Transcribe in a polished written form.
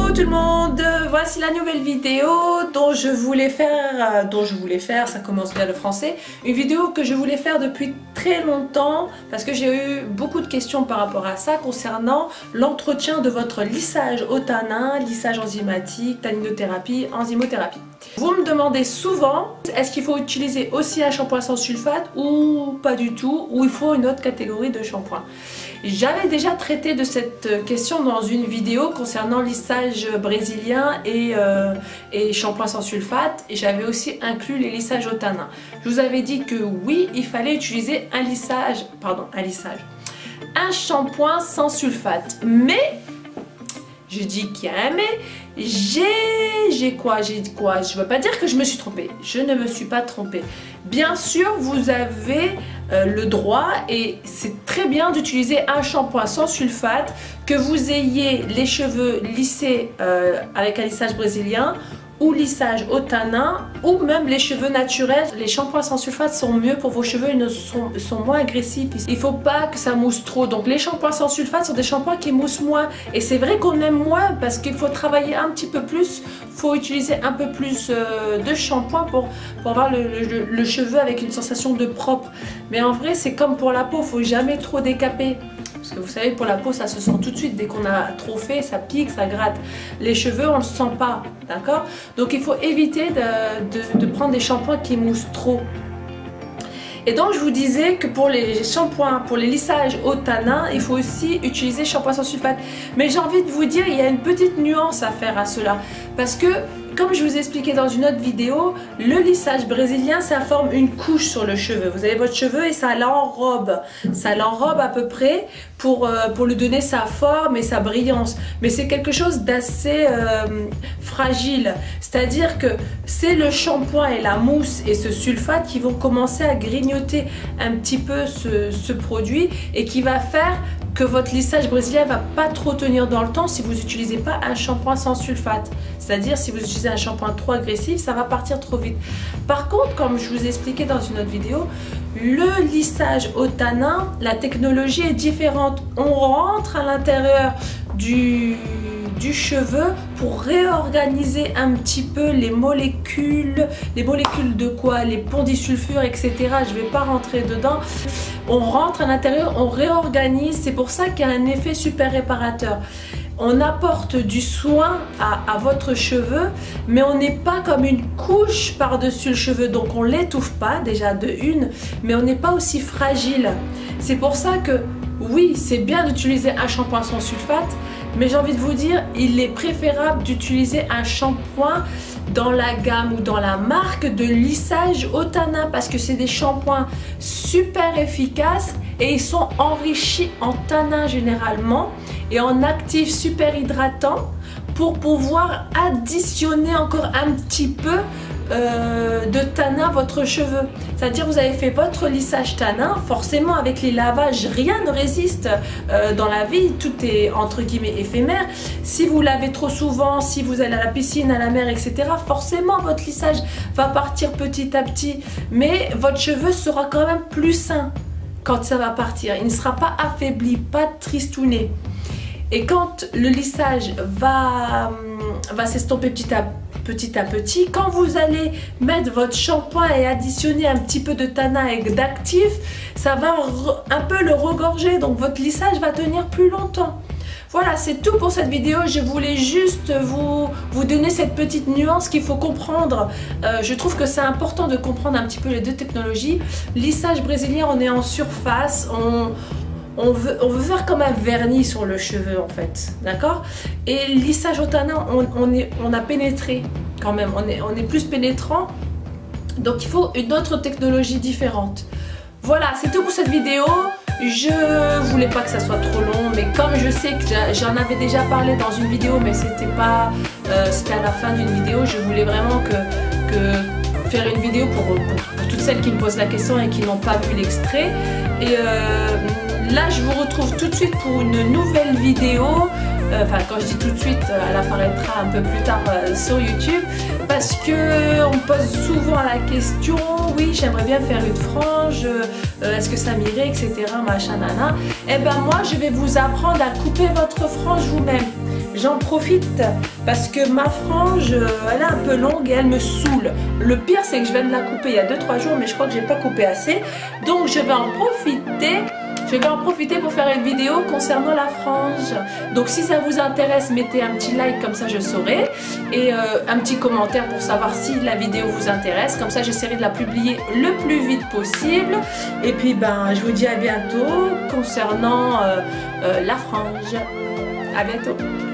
Coucou tout le monde, voici la nouvelle vidéo dont je voulais faire, ça commence bien le français, une vidéo que je voulais faire depuis très longtemps parce que j'ai eu beaucoup de questions par rapport à ça concernant l'entretien de votre lissage au tanin, lissage enzymatique, tanninothérapie, enzymothérapie. Vous me demandez souvent, est-ce qu'il faut utiliser aussi un shampoing sans sulfate ou pas du tout, ou il faut une autre catégorie de shampoing. J'avais déjà traité de cette question dans une vidéo concernant lissage brésilien et shampoing sans sulfate, et j'avais aussi inclus les lissages au tanin. Je vous avais dit que oui, il fallait utiliser un shampoing sans sulfate, mais je dis qu'il y a un mais, j'ai quoi, je veux pas dire que je me suis trompée, je ne me suis pas trompée. Bien sûr, vous avez le droit et c'est très bien d'utiliser un shampoing sans sulfate, que vous ayez les cheveux lissés avec un lissage brésilien ou lissage au tanin, ou même les cheveux naturels. Les shampoings sans sulfate sont mieux pour vos cheveux, ils sont moins agressifs. Il ne faut pas que ça mousse trop. Donc les shampoings sans sulfate sont des shampoings qui moussent moins. Et c'est vrai qu'on aime moins parce qu'il faut travailler un petit peu plus. Il faut utiliser un peu plus de shampoing pour avoir le cheveu avec une sensation de propre. Mais en vrai, c'est comme pour la peau, il ne faut jamais trop décaper. Parce que vous savez, pour la peau, ça se sent tout de suite. Dès qu'on a trop fait, ça pique, ça gratte. Les cheveux, on ne le sent pas, d'accord? Donc il faut éviter de prendre des shampoings qui moussent trop. Et donc je vous disais que pour les shampoings, pour les lissages au tanin, il faut aussi utiliser shampoing sans sulfate. Mais j'ai envie de vous dire, il y a une petite nuance à faire à cela. Parce que, comme je vous ai expliqué dans une autre vidéo, le lissage brésilien, ça forme une couche sur le cheveu. Vous avez votre cheveu et ça l'enrobe. Ça l'enrobe à peu près pour lui donner sa forme et sa brillance. Mais c'est quelque chose d'assez fragile. C'est-à-dire que c'est le shampoing et la mousse et ce sulfate qui vont commencer à grignoter un petit peu ce produit et qui va faire que votre lissage brésilien va pas trop tenir dans le temps si vous n'utilisez pas un shampoing sans sulfate. C'est-à-dire si vous utilisez un shampoing trop agressif, ça va partir trop vite. Par contre, comme je vous ai expliqué dans une autre vidéo, le lissage au tanin, la technologie est différente. On rentre à l'intérieur du cheveu pour réorganiser un petit peu les molécules de quoi, les ponts disulfures, etc. Je ne vais pas rentrer dedans. On rentre à l'intérieur, on réorganise, c'est pour ça qu'il y a un effet super réparateur. On apporte du soin à votre cheveu, mais on n'est pas comme une couche par-dessus le cheveu, donc on ne l'étouffe pas déjà de une, mais on n'est pas aussi fragile. C'est pour ça que oui, c'est bien d'utiliser un shampoing sans sulfate, mais j'ai envie de vous dire, il est préférable d'utiliser un shampoing dans la gamme ou dans la marque de lissage au tanin, parce que c'est des shampoings super efficaces et ils sont enrichis en tanin généralement et en actifs super hydratants pour pouvoir additionner encore un petit peu de tanin à votre cheveu. C'est-à-dire vous avez fait votre lissage tanin, forcément avec les lavages rien ne résiste dans la vie, tout est entre guillemets éphémère. Si vous lavez trop souvent, si vous allez à la piscine, à la mer, etc., forcément votre lissage va partir petit à petit, mais votre cheveu sera quand même plus sain quand ça va partir, il ne sera pas affaibli, pas tristouné. Et quand le lissage va s'estomper petit à petit, quand vous allez mettre votre shampoing et additionner un petit peu de tanin et d'actif, ça va un peu le regorger, donc votre lissage va tenir plus longtemps. Voilà, c'est tout pour cette vidéo. Je voulais juste vous donner cette petite nuance qu'il faut comprendre. Je trouve que c'est important de comprendre un petit peu les deux technologies. Lissage brésilien, on est en surface, on veut faire comme un vernis sur le cheveu en fait, d'accord? Et lissage au tanin, on a pénétré quand même, on est plus pénétrant, donc il faut une autre technologie différente. Voilà, c'est tout pour cette vidéo. Je voulais pas que ça soit trop long, mais comme je sais que j'en avais déjà parlé dans une vidéo, mais c'était pas, c'était à la fin d'une vidéo, je voulais vraiment que faire une vidéo pour toutes celles qui me posent la question et qui n'ont pas vu l'extrait. Et là, je vous retrouve tout de suite pour une nouvelle vidéo. Enfin, quand je dis tout de suite, elle apparaîtra un peu plus tard sur YouTube, parce que on me pose souvent la question, oui, j'aimerais bien faire une frange, est-ce que ça m'irait, etc., machin, nana. Et ben moi, je vais vous apprendre à couper votre frange vous-même. j'en profite parce que ma frange, elle est un peu longue et elle me saoule. Le pire, c'est que je viens de la couper il y a 2-3 jours, mais je crois que j'ai pas coupé assez. Donc je vais en profiter. Je vais en profiter pour faire une vidéo concernant la frange. Donc si ça vous intéresse, mettez un petit like, comme ça je saurai. Et un petit commentaire pour savoir si la vidéo vous intéresse. Comme ça j'essaierai de la publier le plus vite possible. Et puis ben je vous dis à bientôt concernant la frange. À bientôt.